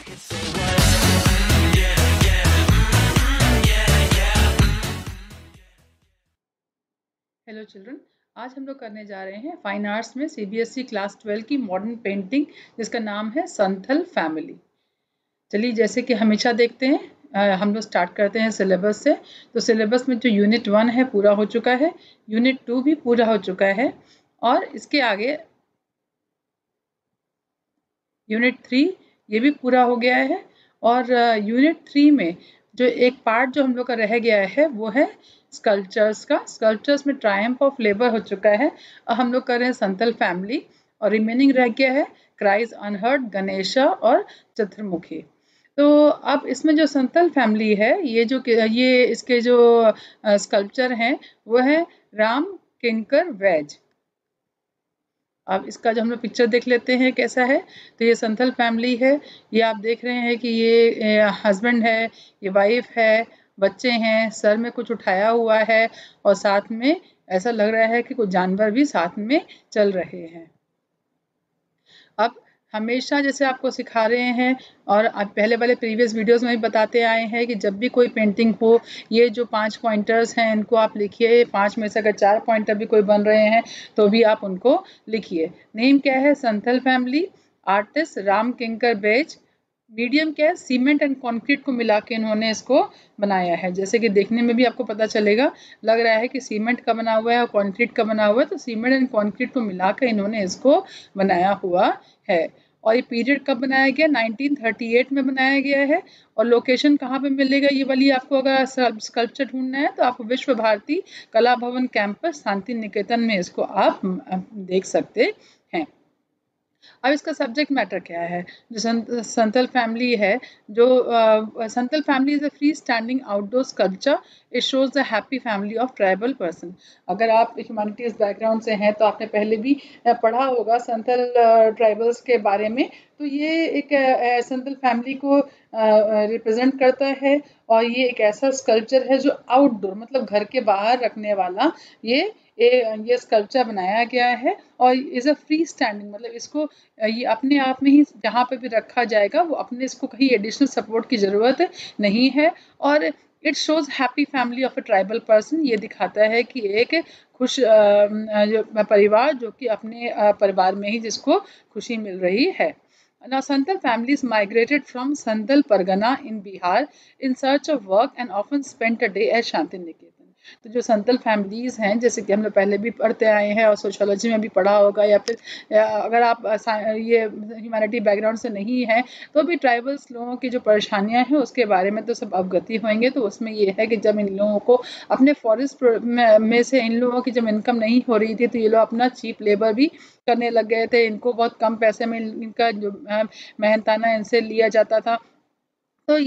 Hello children, आज हम लोग करने जा रहे हैं फाइन आर्ट्स में CBSE क्लास 12 की मॉडर्न पेंटिंग, जिसका नाम है संथल फैमिली। चलिए, जैसे कि हमेशा देखते हैं, हम लोग स्टार्ट करते हैं सिलेबस से। तो सिलेबस में जो यूनिट 1 है पूरा हो चुका है, यूनिट 2 भी पूरा हो चुका है, और इसके आगे यूनिट 3 ये भी पूरा हो गया है। और यूनिट 3 में जो एक पार्ट जो हम लोग का रह गया है वो है स्कल्पचर्स का। स्कल्पचर्स में ट्रायम्फ ऑफ लेबर हो चुका है, और हम लोग कर रहे हैं संथल फैमिली, और रिमेनिंग रह गया है क्राइज अनहर्ड, गणेशा और चतुर्मुखी। तो अब इसमें जो संथल फैमिली है, ये इसके जो स्कल्पचर हैं वो है राम किंकर वैज। अब इसका जो हम लोग पिक्चर देख लेते हैं कैसा है। तो ये संथल फैमिली है, ये आप देख रहे हैं कि ये हस्बैंड है, ये वाइफ है, बच्चे हैं, सर में कुछ उठाया हुआ है, और साथ में ऐसा लग रहा है कि कुछ जानवर भी साथ में चल रहे हैं। अब हमेशा जैसे आपको सिखा रहे हैं, और आप पहले वाले प्रीवियस वीडियोस में भी बताते आए हैं कि जब भी कोई पेंटिंग हो, ये जो 5 पॉइंटर्स हैं इनको आप लिखिए। 5 में से अगर 4 पॉइंटर भी कोई बन रहे हैं तो भी आप उनको लिखिए। नेम क्या है? Santhal family. Artist Ram Kinkar Baij. Medium क्या है? सीमेंट एंड कंक्रीट को मिला के इन्होंने इसको बनाया है। जैसे कि देखने में भी आपको पता चलेगा, लग रहा है कि सीमेंट का बना हुआ है और कंक्रीट का बना हुआ है, तो सीमेंट एंड कंक्रीट को मिलाकर इन्होंने इसको बनाया हुआ है। और ये पीरियड कब बनाया गया? 1938 में बनाया गया है। और लोकेशन कहाँ पे मिलेगा ये वाली? आपको अगर स्कल्पचर ढूंढना है तो आप विश्व भारती कला भवन कैंपस शांति निकेतन में इसको आप देख सकते हैं। अब इसका सब्जेक्ट मैटर क्या है? जो संथल फैमिली है, जो Santhal family is a free standing outdoor sculpture. It shows the happy family of tribal person. अगर आप ह्यूमैनिटीज बैकग्राउंड से हैं तो आपने पहले भी पढ़ा होगा संथल ट्राइबल्स के बारे में। तो ये एक संथल फैमिली को रिप्रेजेंट करता है, और ये एक ऐसा स्कल्पचर है जो आउटडोर, मतलब घर के बाहर रखने वाला ये स्कल्पचर बनाया गया है। और इज अ फ्री स्टैंडिंग, मतलब इसको ये अपने आप में ही जहाँ पे भी रखा जाएगा, वो अपने इसको कहीं एडिशनल सपोर्ट की ज़रूरत नहीं है। और it shows happy family of a tribal person. ये दिखाता है कि एक खुश जो परिवार, जो कि अपने परिवार में ही जिसको खुशी मिल रही है। Now, Santhal families migrated from Santhal Pargana in Bihar in search of work and often spent a day at Shantiniketan. तो जो संथल फैमिलीज़ हैं, जैसे कि हम लोग पहले भी पढ़ते आए हैं और सोशियोलॉजी में भी पढ़ा होगा, या फिर अगर आप ये ह्यूमैनिटी बैकग्राउंड से नहीं है तो भी ट्राइबल्स लोगों की जो परेशानियां हैं उसके बारे में तो सब अवगति होंगे। तो उसमें ये है कि जब इन लोगों को अपने फॉरेस्ट में से इन लोगों की जब इनकम नहीं हो रही थी, तो ये लोग अपना चीप लेबर भी करने लग गए थे। इनको बहुत कम पैसे में इनका जो मेहनताना इनसे लिया जाता था। तो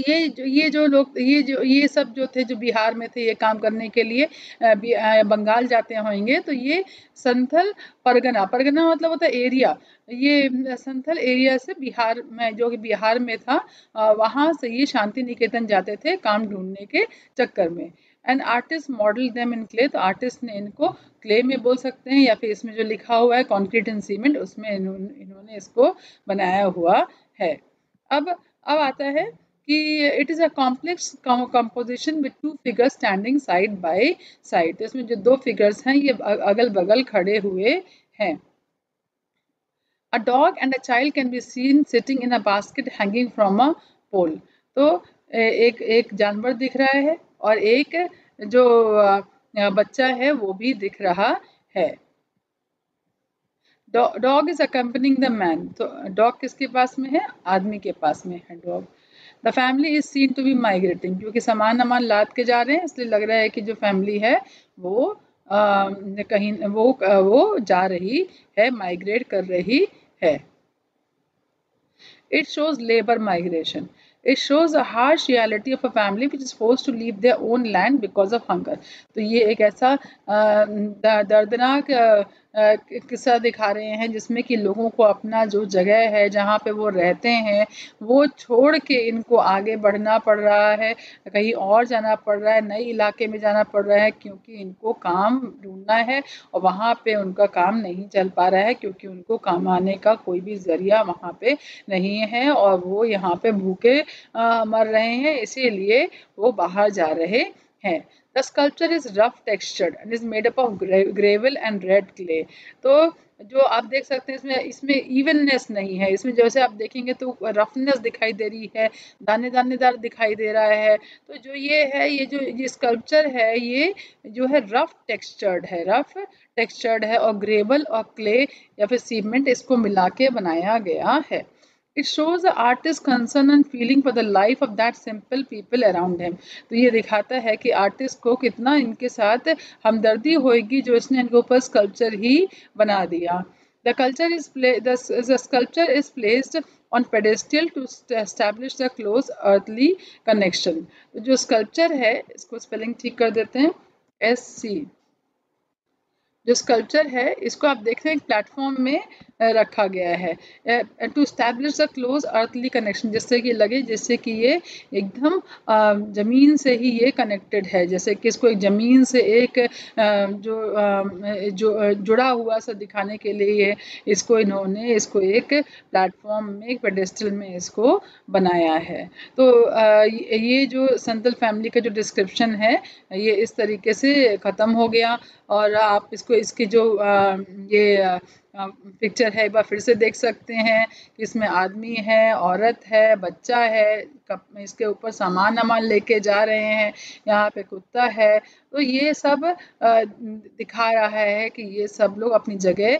ये सब जो थे, जो बिहार में थे ये काम करने के लिए बंगाल जाते होंगे। तो ये संथल परगना, परगना मतलब होता है एरिया, ये संथल एरिया से बिहार में, जो कि बिहार में था, वहाँ से ये शांति निकेतन जाते थे काम ढूंढने के चक्कर में। And artist model them in clay, तो आर्टिस्ट ने इनको क्ले में बोल सकते हैं, या फिर इसमें जो लिखा हुआ है कॉन्क्रीट एंड सीमेंट, उसमें इन्होंने इसको बनाया हुआ है। अब आता है कि it is a complex composition with 2 figures standing side by side. तो इसमें जो 2 फिगर्स हैं ये अगल बगल खड़े हुए हैं। A dog and a child can be seen sitting in a basket hanging from a pole. तो एक जानवर दिख रहा है, और एक जो बच्चा है वो भी दिख रहा है। Dog is accompanying the man. तो डॉग किसके पास में है? आदमी के पास में है dog. The family is seen to be migrating, क्योंकि सामान लाद के जा रहे हैं, इसलिए लग रहा है कि जो फैमिली है वो कहीं वो जा रही है, माइग्रेट कर रही है। It shows labor migration. It shows a harsh reality of a family which is forced to leave their own land because of hunger. तो ये एक ऐसा दर्दनाक किस्सा दिखा रहे हैं जिसमें कि लोगों को अपना जो जगह है जहाँ पे वो रहते हैं वो छोड़ के इनको आगे बढ़ना पड़ रहा है, कहीं और जाना पड़ रहा है, नए इलाके में जाना पड़ रहा है क्योंकि इनको काम ढूंढना है और वहाँ पे उनका काम नहीं चल पा रहा है क्योंकि उनको कमाने का कोई भी जरिया वहाँ पे नहीं है और वो यहाँ पे भूखे मर रहे हैं, इसीलिए वो बाहर जा रहे हैं। The sculpture is rough textured and is made up of gravel and red clay. तो जो आप देख सकते हैं इसमें इवननेस नहीं है, इसमें जैसे आप देखेंगे तो रफनेस दिखाई दे रही है, दानेदार दिखाई दे रहा है। तो जो ये है, ये स्कल्पचर है, ये जो है रफ टेक्सचर्ड है और ग्रेवल और क्ले या फिर सीमेंट इसको मिला के बनाया गया है। It shows the artist's concern and feeling for the life of that simple people around him. तो ये दिखाता है कि आर्टिस्ट को कितना इनके साथ हमदर्दी होगी जो इसने इनके ऊपर स्कल्पचर ही बना दिया। The sculpture is placed on pedestal to establish the close earthly connection. तो जो स्कल्पचर है, इसको स्पेलिंग ठीक कर देते हैं, SC। जो स्कल्पचर है इसको आप देखते हैं प्लेटफॉर्म में रखा गया है to establish the close earthly connection, जिससे कि लगे जैसे कि ये एकदम ज़मीन से ही ये कनेक्टेड है, जैसे कि इसको एक ज़मीन से एक जो जुड़ा हुआ सा दिखाने के लिए इसको इन्होंने इसको एक प्लेटफॉर्म में, एक पेडेस्टल में इसको बनाया है। तो ये जो संथल फैमिली का जो डिस्क्रिप्शन है ये इस तरीके से ख़त्म हो गया और आप इसकी जो ये पिक्चर है एक बार फिर से देख सकते हैं कि इसमें आदमी है, औरत है, बच्चा है, इसके ऊपर सामान लेके जा रहे हैं, यहाँ पे कुत्ता है। तो ये सब दिखा रहा है कि ये सब लोग अपनी जगह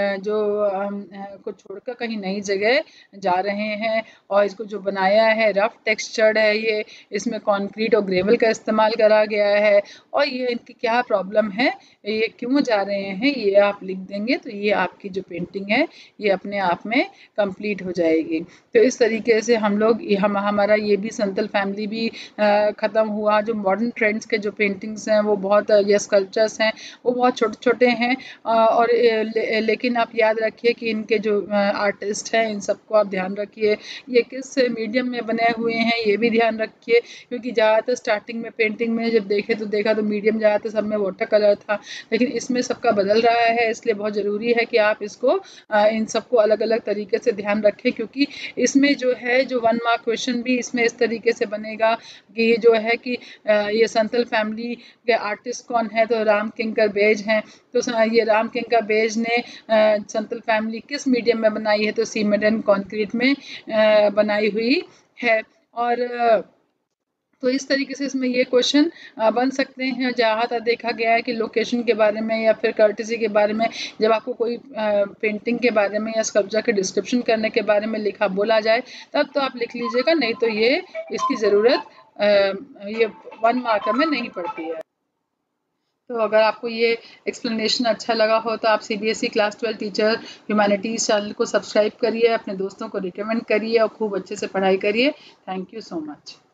को छोड़कर कहीं नई जगह जा रहे हैं और इसको जो बनाया है रफ टेक्सचर्ड है, ये इसमें कंक्रीट और ग्रेवल का इस्तेमाल करा गया है और ये इनकी क्या प्रॉब्लम है, ये क्यों जा रहे हैं, ये आप लिख देंगे तो ये आपकी जो पेंटिंग है ये अपने आप में कंप्लीट हो जाएगी। तो इस तरीके से हमारा ये भी संथल फैमिली भी ख़त्म हुआ। जो मॉडर्न ट्रेंड्स के जो पेंटिंग्स हैं वो बहुत या स्कल्पचर्स हैं वो बहुत छोटे-छोटे हैं और लेकिन आप याद रखिए कि इनके जो आर्टिस्ट हैं इन सबको आप ध्यान रखिए, ये किस मीडियम में बने हुए हैं ये भी ध्यान रखिए, क्योंकि ज़्यादातर स्टार्टिंग में पेंटिंग में जब देखा तो मीडियम ज़्यादातर सब में वाटर कलर था, लेकिन इसमें सबका बदल रहा है, इसलिए बहुत ज़रूरी है कि आप इसको इन सबको अलग-अलग तरीके से ध्यान रखें, क्योंकि इसमें जो है जो 1 मार्क क्वेश्चन भी इसमें इस तरीके से बनेगा कि ये जो है कि ये संथल फैमिली के आर्टिस्ट कौन है, तो राम किंकर बेज हैं। तो ये राम किंकर बेज ने संथल फैमिली किस मीडियम में बनाई है, तो सीमेंट एंड कंक्रीट में बनाई हुई है। और तो इस तरीके से इसमें ये क्वेश्चन बन सकते हैं। ज़्यादातर देखा गया है कि लोकेशन के बारे में या फिर कर्टेसी के बारे में जब आपको कोई पेंटिंग के बारे में या स्कल्पचर के डिस्क्रिप्शन करने के बारे में बोला जाए तब तो आप लिख लीजिएगा, नहीं तो ये इसकी ज़रूरत ये 1 मार्कर में नहीं पड़ती है। तो अगर आपको ये एक्सप्लेनेशन अच्छा लगा हो तो आप CBSE class 12 teacher humanities channel को सब्सक्राइब करिए, अपने दोस्तों को रिकमेंड करिए और खूब अच्छे से पढ़ाई करिए। Thank you so much.